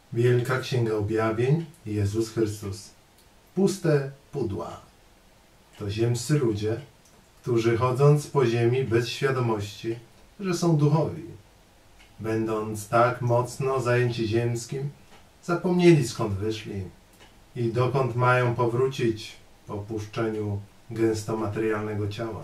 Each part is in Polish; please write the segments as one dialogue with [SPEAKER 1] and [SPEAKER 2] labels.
[SPEAKER 1] Wielka Księga Objawień, Jezus Chrystus. Puste pudła. To ziemscy ludzie, którzy chodząc po ziemi bez świadomości, że są duchowi, będąc tak mocno zajęci ziemskim, zapomnieli skąd wyszli i dokąd mają powrócić po opuszczeniu gęsto materialnego ciała.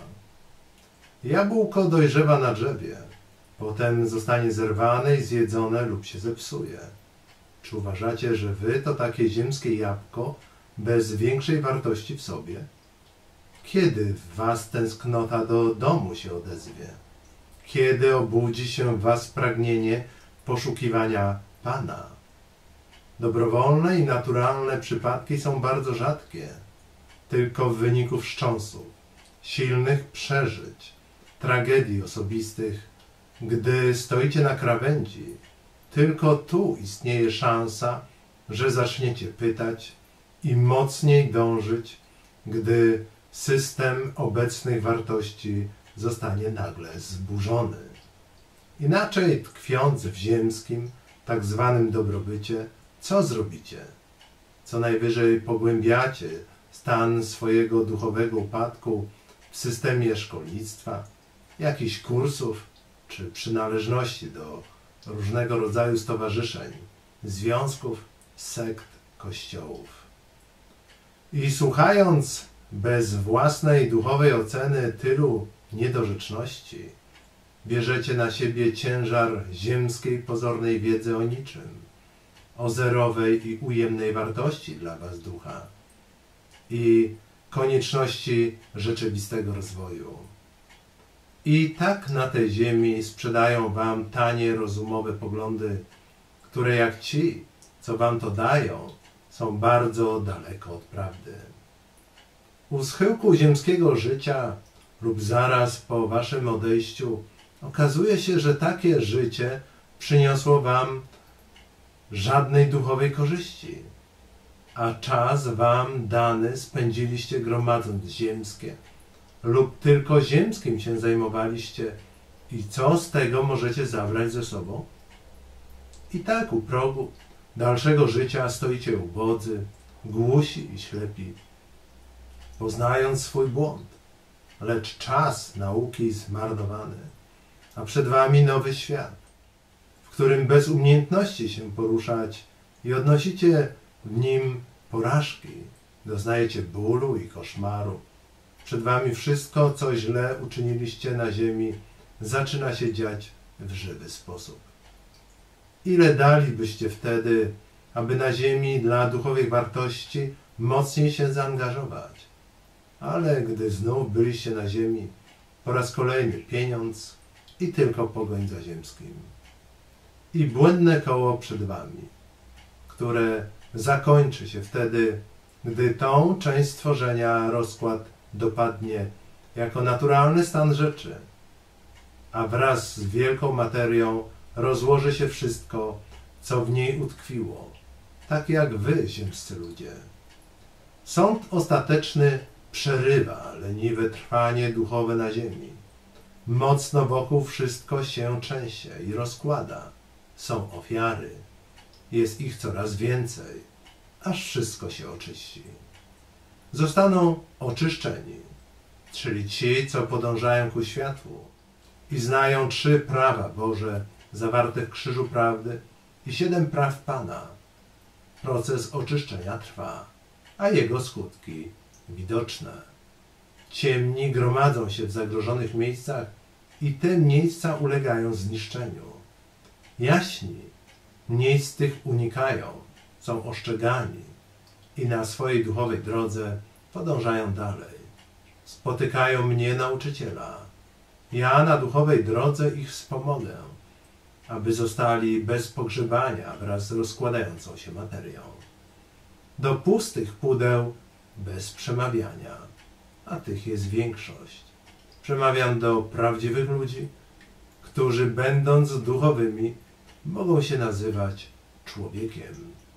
[SPEAKER 1] Jabłko dojrzewa na drzewie, potem zostanie zerwane i zjedzone lub się zepsuje. Czy uważacie, że wy to takie ziemskie jabłko bez większej wartości w sobie? Kiedy w was tęsknota do domu się odezwie? Kiedy obudzi się w was pragnienie poszukiwania Pana? Dobrowolne i naturalne przypadki są bardzo rzadkie. Tylko w wyniku wstrząsów, silnych przeżyć, tragedii osobistych, gdy stoicie na krawędzi, tylko tu istnieje szansa, że zaczniecie pytać i mocniej dążyć, gdy system obecnych wartości zostanie nagle zburzony. Inaczej tkwiąc w ziemskim, tak zwanym dobrobycie, co zrobicie? Co najwyżej pogłębiacie stan swojego duchowego upadku w systemie szkolnictwa, jakichś kursów czy przynależności do różnego rodzaju stowarzyszeń, związków, sekt, kościołów. I słuchając bez własnej duchowej oceny tylu niedorzeczności, bierzecie na siebie ciężar ziemskiej pozornej wiedzy o niczym, o zerowej i ujemnej wartości dla was ducha i konieczności rzeczywistego rozwoju. I tak na tej ziemi sprzedają wam tanie, rozumowe poglądy, które jak ci, co wam to dają, są bardzo daleko od prawdy. U schyłku ziemskiego życia lub zaraz po waszym odejściu okazuje się, że takie życie przyniosło wam żadnej duchowej korzyści, a czas wam dany spędziliście gromadząc ziemskie lub tylko ziemskim się zajmowaliście i co z tego możecie zabrać ze sobą? I tak u progu dalszego życia stoicie ubodzy, głusi i ślepi, poznając swój błąd, lecz czas nauki zmarnowany, a przed wami nowy świat, w którym bez umiejętności się poruszać i odnosicie w nim porażki, doznajecie bólu i koszmaru. Przed wami wszystko, co źle uczyniliście na ziemi, zaczyna się dziać w żywy sposób. Ile dalibyście wtedy, aby na ziemi dla duchowych wartości mocniej się zaangażować? Ale gdy znów byliście na ziemi, po raz kolejny pieniądz i tylko pogoń za ziemskim. I błędne koło przed wami, które zakończy się wtedy, gdy tą część stworzenia rozkład dopadnie jako naturalny stan rzeczy, a wraz z wielką materią rozłoży się wszystko, co w niej utkwiło, tak jak wy, ziemscy ludzie. Sąd ostateczny przerywa leniwe trwanie duchowe na ziemi. Mocno wokół wszystko się trzęsie i rozkłada. Są ofiary. Jest ich coraz więcej, aż wszystko się oczyści. Zostaną oczyszczeni, czyli ci, co podążają ku światłu i znają 3 prawa Boże zawarte w krzyżu prawdy i 7 praw Pana. Proces oczyszczenia trwa, a jego skutki widoczne. Ciemni gromadzą się w zagrożonych miejscach i te miejsca ulegają zniszczeniu. Jaśni miejsc tych unikają, są ostrzegani i na swojej duchowej drodze podążają dalej. Spotykają mnie, nauczyciela. Ja na duchowej drodze ich wspomogę, aby zostali bez pogrzebania wraz z rozkładającą się materią. Do pustych pudeł bez przemawiania, a tych jest większość. Przemawiam do prawdziwych ludzi, którzy będąc duchowymi mogą się nazywać człowiekiem.